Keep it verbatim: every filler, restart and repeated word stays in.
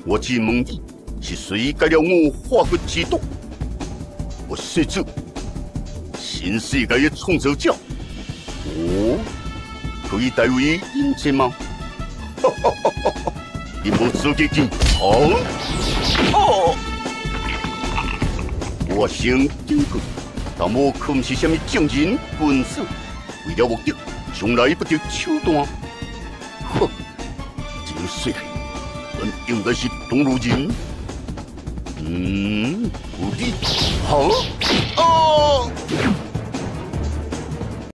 我只问你，是谁改了我化骨之毒？我说出，新世界的创造者。哦，可以代为印证吗？哈哈哈哈哈！你无资格进场。哦，我先警告，但我可不是什么正人君子，为了目的，从来不得手段。哼，真帅！本应该是同路人。嗯，有你，好，哦。